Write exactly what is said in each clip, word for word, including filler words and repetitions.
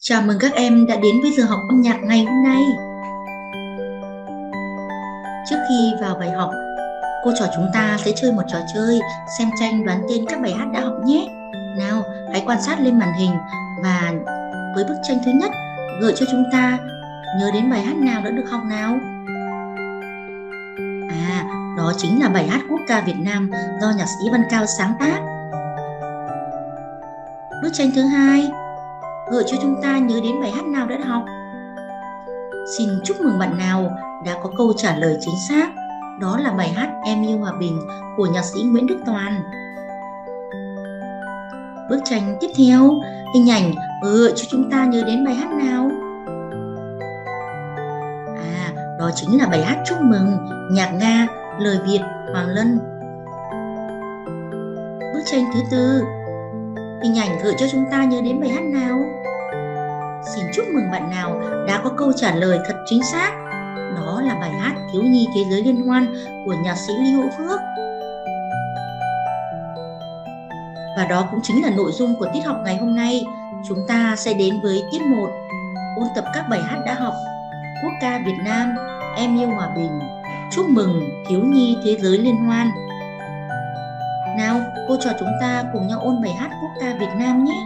Chào mừng các em đã đến với giờ học âm nhạc ngày hôm nay. Trước khi vào bài học, cô trò chúng ta sẽ chơi một trò chơi xem tranh đoán tên các bài hát đã học nhé. Nào, hãy quan sát lên màn hình và với bức tranh thứ nhất gợi cho chúng ta nhớ đến bài hát nào đã được học nào. À, đó chính là bài hát quốc ca Việt Nam do nhạc sĩ Văn Cao sáng tác. Bức tranh thứ hai gợi cho chúng ta nhớ đến bài hát nào đã học. Xin chúc mừng bạn nào đã có câu trả lời chính xác. Đó là bài hát Em Yêu Hòa Bình của nhạc sĩ Nguyễn Đức Toàn. Bức tranh tiếp theo, hình ảnh gợi cho chúng ta nhớ đến bài hát nào. À, đó chính là bài hát Chúc Mừng, nhạc Nga, lời Việt, Hoàng Lân. Bức tranh thứ tư, hình ảnh gợi cho chúng ta nhớ đến bài hát nào. Xin chúc mừng bạn nào đã có câu trả lời thật chính xác. Đó là bài hát Thiếu nhi thế giới liên hoan của nhạc sĩ Lý Hữu Phước. Và đó cũng chính là nội dung của tiết học ngày hôm nay. Chúng ta sẽ đến với tiết một, ôn tập các bài hát đã học. Quốc ca Việt Nam, Em Yêu Hòa Bình, Chúc Mừng, Thiếu nhi thế giới liên hoan. Nào, cô trò chúng ta cùng nhau ôn bài hát quốc ca Việt Nam nhé.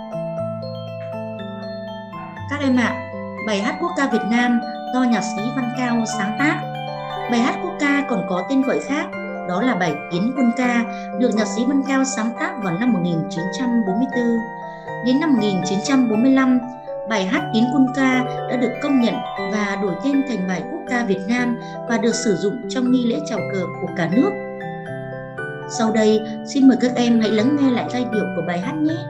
Các em ạ, à, bài hát quốc ca Việt Nam do nhạc sĩ Văn Cao sáng tác. Bài hát quốc ca còn có tên gọi khác, đó là bài Tiến Quân Ca, được nhạc sĩ Văn Cao sáng tác vào năm một nghìn chín trăm bốn mươi tư. Đến năm một nghìn chín trăm bốn mươi lăm, bài hát Tiến Quân Ca đã được công nhận và đổi tên thành bài quốc ca Việt Nam và được sử dụng trong nghi lễ chào cờ của cả nước. Sau đây, xin mời các em hãy lắng nghe lại giai điệu của bài hát nhé.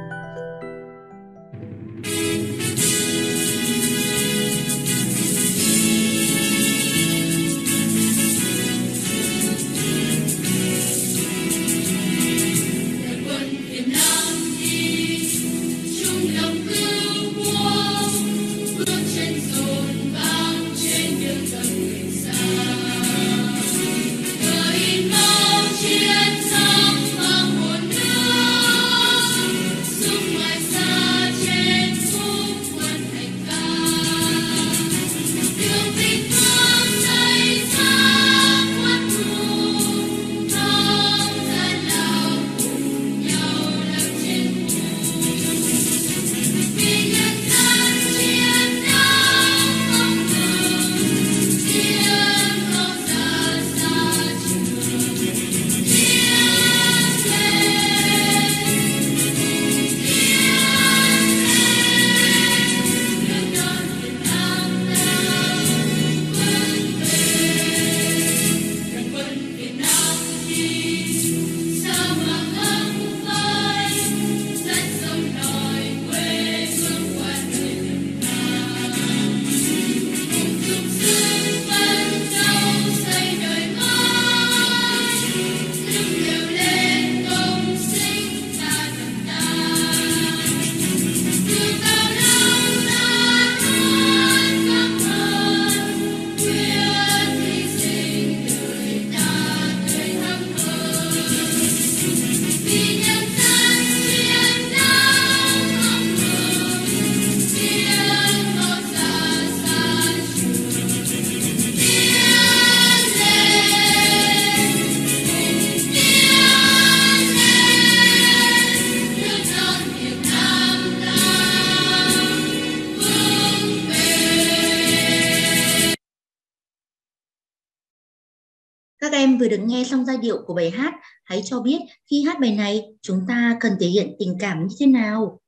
Các em vừa được nghe xong giai điệu của bài hát, hãy cho biết khi hát bài này chúng ta cần thể hiện tình cảm như thế nào.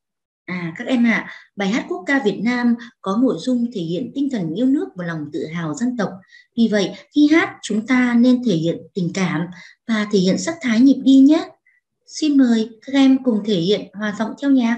À các em ạ, à, bài hát quốc ca Việt Nam có nội dung thể hiện tinh thần yêu nước và lòng tự hào dân tộc. Vì vậy khi hát chúng ta nên thể hiện tình cảm và thể hiện sắc thái nhịp đi nhé. Xin mời các em cùng thể hiện hòa giọng theo nhạc.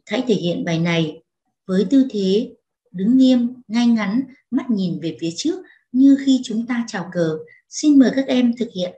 Hãy thể hiện bài này với tư thế đứng nghiêm, ngay ngắn, mắt nhìn về phía trước như khi chúng ta chào cờ. Xin mời các em thực hiện.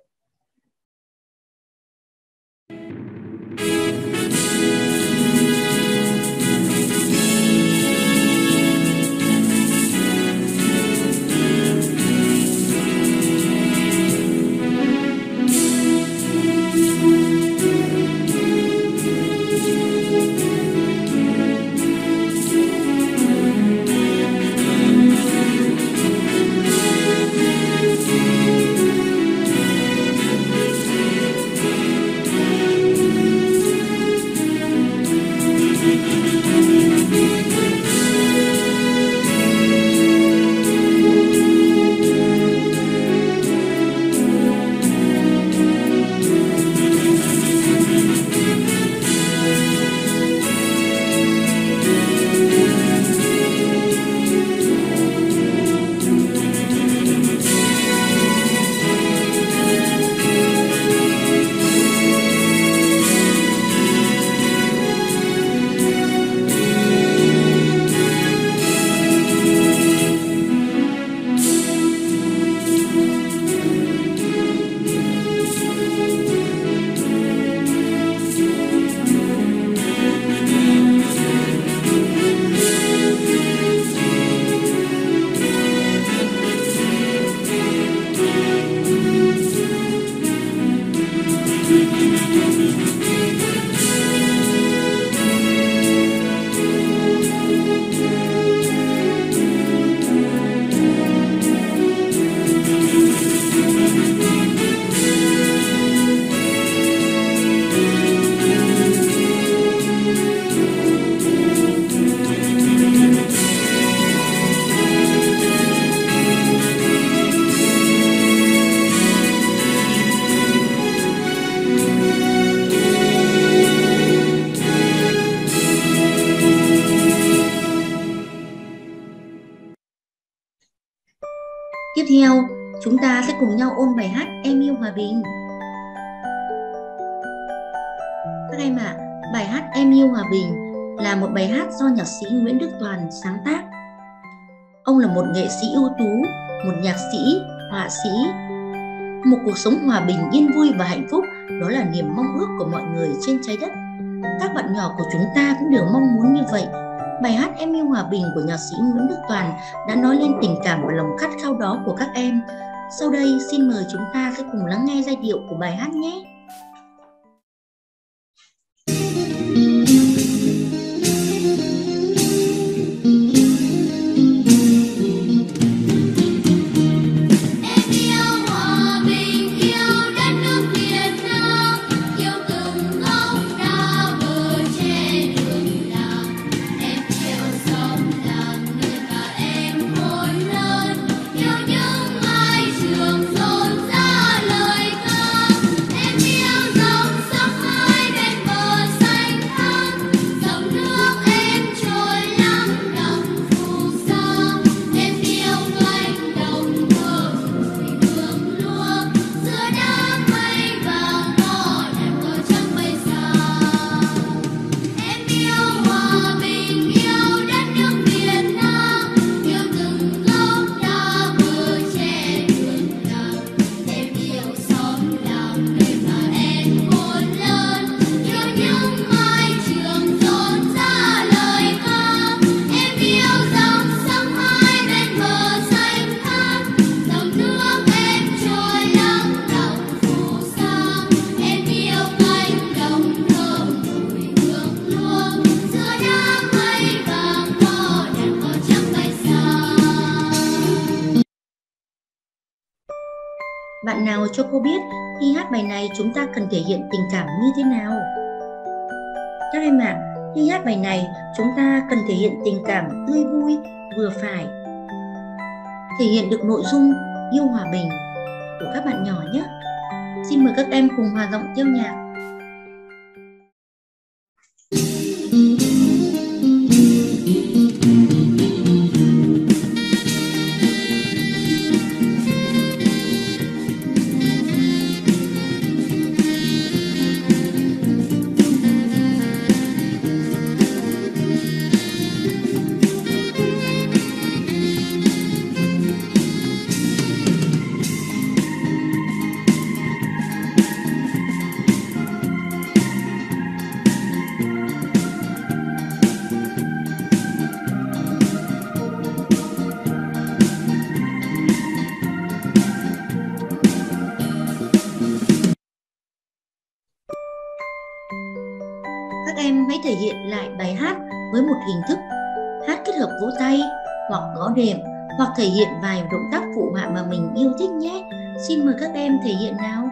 Tiếp theo, chúng ta sẽ cùng nhau ôn bài hát Em yêu hòa bình. Các em ạ, à, bài hát Em yêu hòa bình là một bài hát do nhạc sĩ Nguyễn Đức Toàn sáng tác. Ông là một nghệ sĩ ưu tú, một nhạc sĩ, họa sĩ. Một cuộc sống hòa bình, yên vui và hạnh phúc, đó là niềm mong ước của mọi người trên trái đất. Các bạn nhỏ của chúng ta cũng đều mong muốn như vậy. Bài hát Em yêu hòa bình của nhạc sĩ Nguyễn Đức Toàn đã nói lên tình cảm và lòng khát khao đó của các em. Sau đây, xin mời chúng ta sẽ cùng lắng nghe giai điệu của bài hát nhé. Bạn nào cho cô biết khi hát bài này chúng ta cần thể hiện tình cảm như thế nào? Các em ạ, à, khi hát bài này chúng ta cần thể hiện tình cảm tươi vui, vừa phải, thể hiện được nội dung yêu hòa bình của các bạn nhỏ nhé. Xin mời các em cùng hòa giọng theo nhạc. hình thức hát kết hợp vỗ tay hoặc gõ đệm hoặc thể hiện vài động tác phụ họa mà mình yêu thích nhé. Xin mời các em thể hiện nào.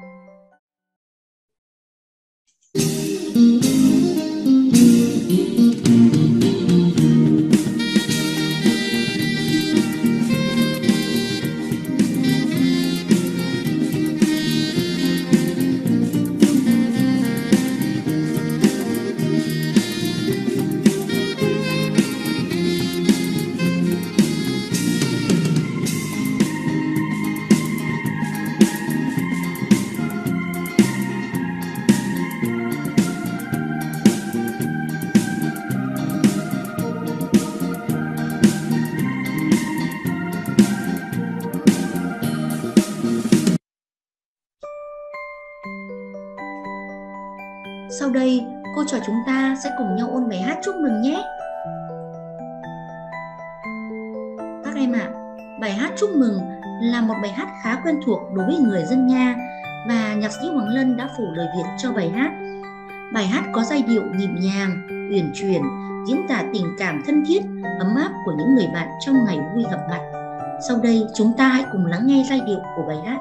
Sau đây, cô trò chúng ta sẽ cùng nhau ôn bài hát chúc mừng nhé. Các em ạ, à, bài hát chúc mừng là một bài hát khá quen thuộc đối với người dân Nga và nhạc sĩ Hoàng Lân đã phủ lời Việt cho bài hát. Bài hát có giai điệu nhịp nhàng, uyển chuyển, diễn tả tình cảm thân thiết, ấm áp của những người bạn trong ngày vui gặp mặt. Sau đây, chúng ta hãy cùng lắng nghe giai điệu của bài hát.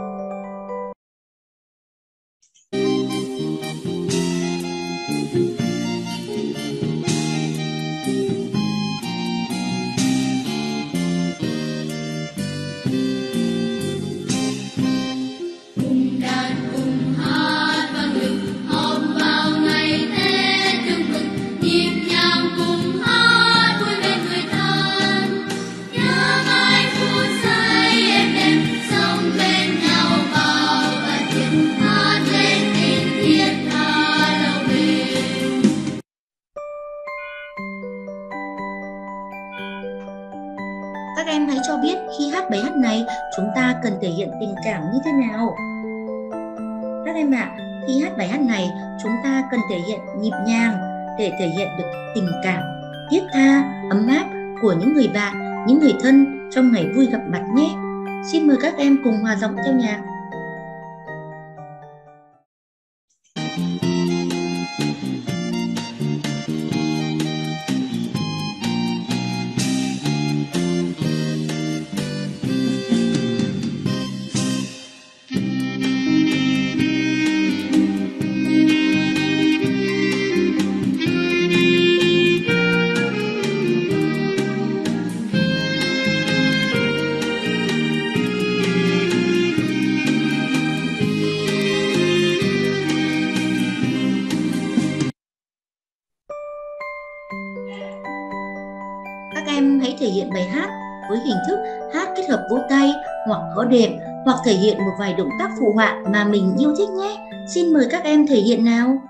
Các em hãy cho biết khi hát bài hát này chúng ta cần thể hiện tình cảm như thế nào. Các em ạ, à, khi hát bài hát này chúng ta cần thể hiện nhịp nhàng để thể hiện được tình cảm, thiết tha, ấm áp của những người bạn, những người thân trong ngày vui gặp mặt nhé. Xin mời các em cùng hòa giọng theo nhạc. Các em hãy thể hiện bài hát với hình thức hát kết hợp vỗ tay hoặc gõ đệm hoặc thể hiện một vài động tác phụ họa mà mình yêu thích nhé. Xin mời các em thể hiện nào.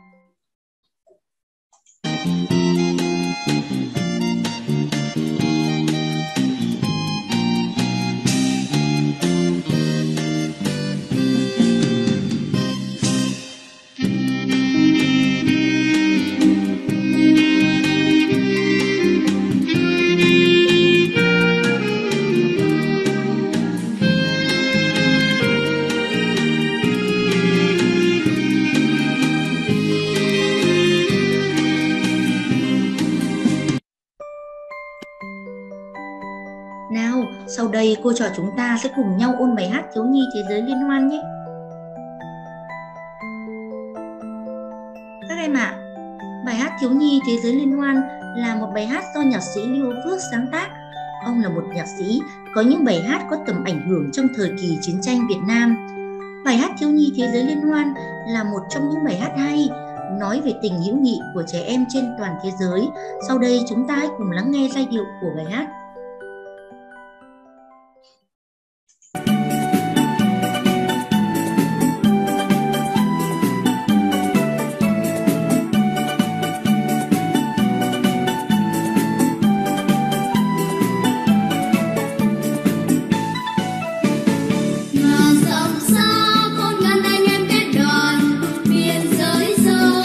Nào, sau đây cô trò chúng ta sẽ cùng nhau ôn bài hát Thiếu nhi thế giới liên hoan nhé. Các em ạ, à, bài hát Thiếu nhi thế giới liên hoan là một bài hát do nhạc sĩ Lưu Phước sáng tác. Ông là một nhạc sĩ có những bài hát có tầm ảnh hưởng trong thời kỳ chiến tranh Việt Nam. Bài hát Thiếu nhi thế giới liên hoan là một trong những bài hát hay, nói về tình hữu nghị của trẻ em trên toàn thế giới. Sau đây chúng ta hãy cùng lắng nghe giai điệu của bài hát.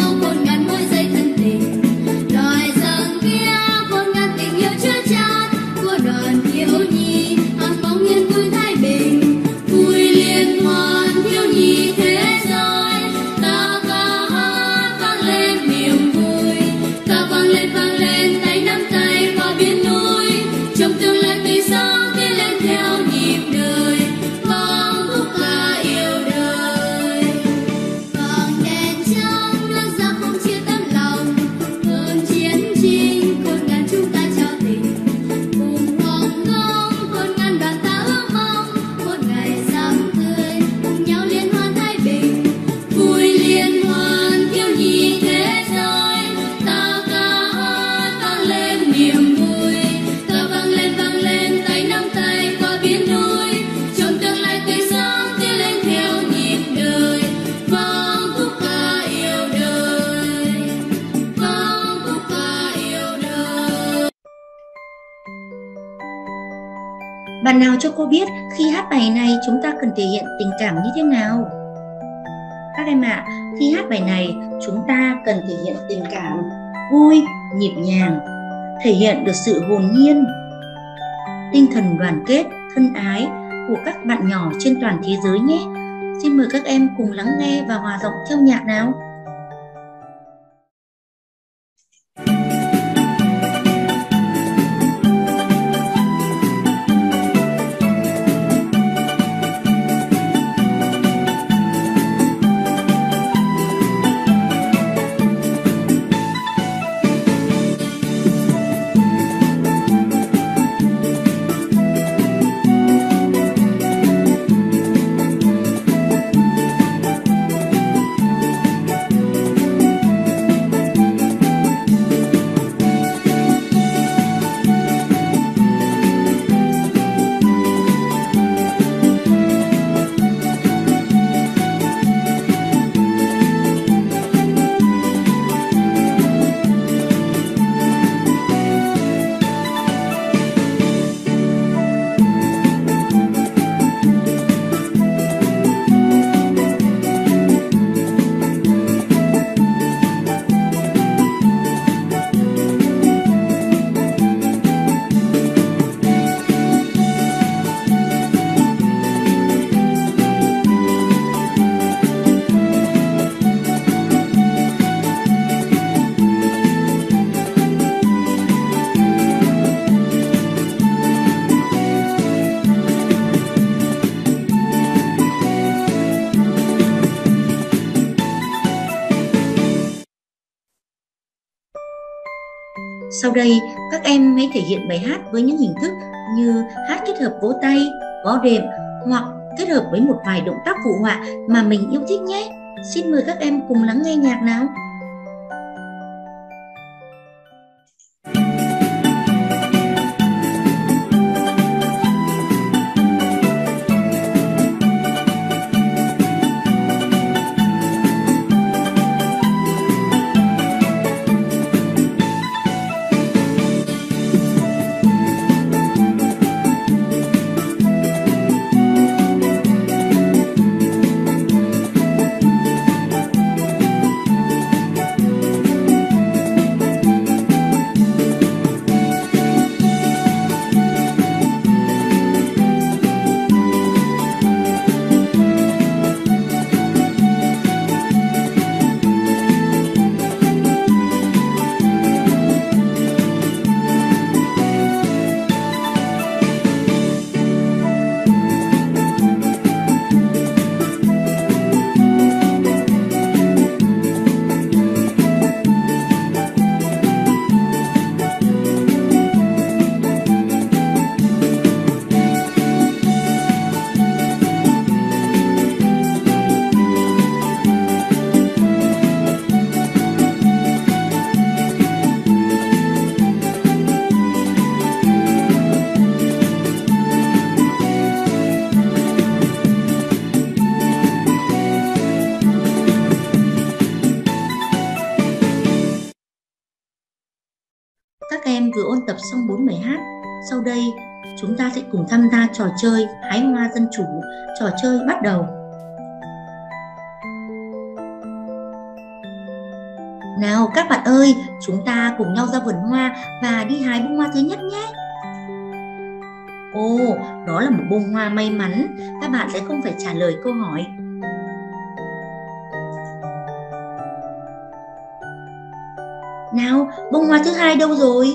Đời dần kia con ngàn tình yêu chưa chan Bạn nào cho cô biết khi hát bài này chúng ta cần thể hiện tình cảm như thế nào? Các em ạ, à, khi hát bài này chúng ta cần thể hiện tình cảm vui, nhịp nhàng, thể hiện được sự hồn nhiên, tinh thần đoàn kết, thân ái của các bạn nhỏ trên toàn thế giới nhé. Xin mời các em cùng lắng nghe và hòa giọng theo nhạc nào. Sau đây, các em hãy thể hiện bài hát với những hình thức như hát kết hợp vỗ tay, gõ đệm hoặc kết hợp với một vài động tác phụ họa mà mình yêu thích nhé. Xin mời các em cùng lắng nghe nhạc nào. Các em vừa ôn tập xong bốn bài hát. Sau đây, chúng ta sẽ cùng tham gia trò chơi hái hoa dân chủ. Trò chơi bắt đầu. Nào các bạn ơi, chúng ta cùng nhau ra vườn hoa và đi hái bông hoa thứ nhất nhé. Ồ, đó là một bông hoa may mắn. Các bạn sẽ không phải trả lời câu hỏi. Nào, bông hoa thứ hai đâu rồi?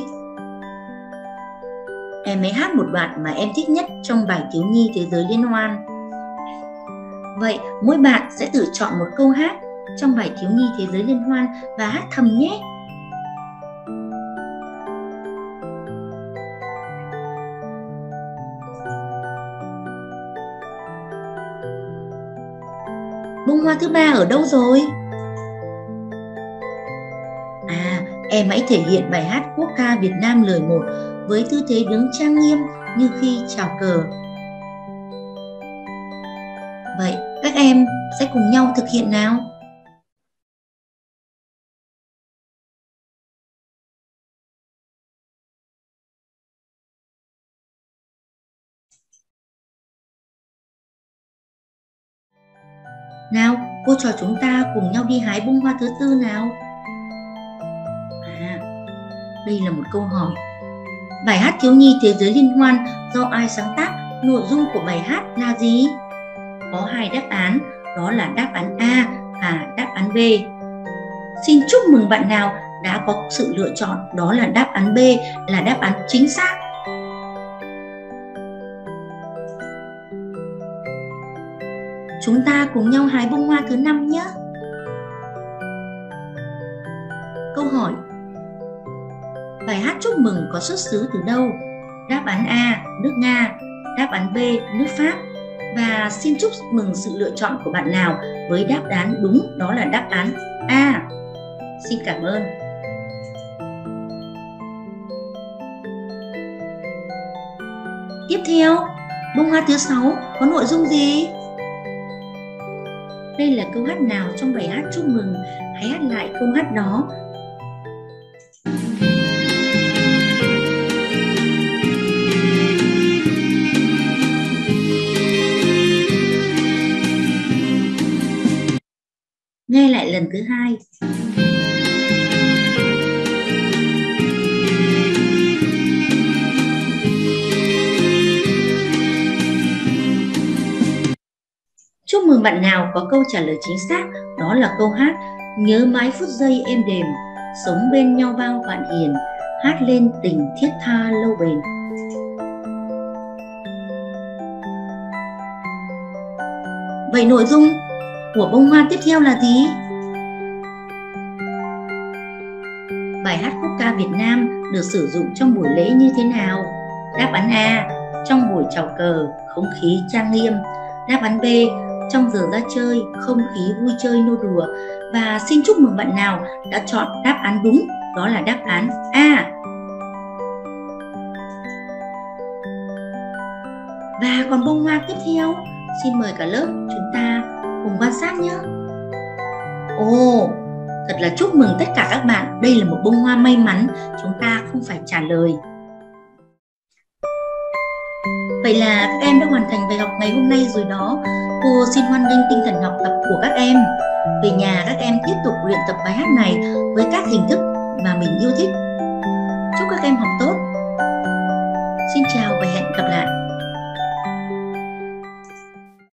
Em hãy hát một đoạn mà em thích nhất trong bài thiếu nhi thế giới liên hoan. Vậy, mỗi bạn sẽ tự chọn một câu hát trong bài thiếu nhi thế giới liên hoan và hát thầm nhé. Bông hoa thứ ba ở đâu rồi? À, em hãy thể hiện bài hát quốc ca Việt Nam lời một với tư thế đứng trang nghiêm như khi chào cờ. Vậy, các em sẽ cùng nhau thực hiện nào. Nào, cô trò chúng ta cùng nhau đi hái bông hoa thứ tư nào. À, đây là một câu hỏi. Bài hát thiếu nhi Thế giới liên hoan do ai sáng tác? Nội dung của bài hát là gì? Có hai đáp án, đó là đáp án A và đáp án B. Xin chúc mừng bạn nào đã có sự lựa chọn, đó là đáp án B là đáp án chính xác. Chúng ta cùng nhau hái bông hoa thứ năm nhé. Câu hỏi: bài hát chúc mừng có xuất xứ từ đâu? Đáp án A, nước Nga. Đáp án B, nước Pháp. Và xin chúc mừng sự lựa chọn của bạn nào với đáp án đúng, đó là đáp án A. Xin cảm ơn. Tiếp theo, bông hoa thứ sáu có nội dung gì? Đây là câu hát nào trong bài hát chúc mừng? Hãy hát lại câu hát đó. Nghe lại lần thứ hai. Chúc mừng bạn nào có câu trả lời chính xác, đó là câu hát Nhớ mãi phút giây êm đềm, sống bên nhau bao vạn hiền, hát lên tình thiết tha lâu bền. Vậy nội dung của bông hoa tiếp theo là gì? Bài hát quốc ca Việt Nam được sử dụng trong buổi lễ như thế nào? Đáp án A, trong buổi chào cờ, không khí trang nghiêm. Đáp án B, trong giờ ra chơi, không khí vui chơi nô đùa. Và xin chúc mừng bạn nào đã chọn đáp án đúng, đó là đáp án A. Và còn bông hoa tiếp theo, xin mời cả lớp chúng ta cùng quan sát nhé. Ồ, thật là chúc mừng tất cả các bạn, đây là một bông hoa may mắn, chúng ta không phải trả lời. Vậy là các em đã hoàn thành bài học ngày hôm nay rồi đó. Cô xin hoan nghênh tinh thần học tập của các em. Về nhà các em tiếp tục luyện tập bài hát này với các hình thức mà mình yêu thích. Chúc các em học tốt. Xin chào và hẹn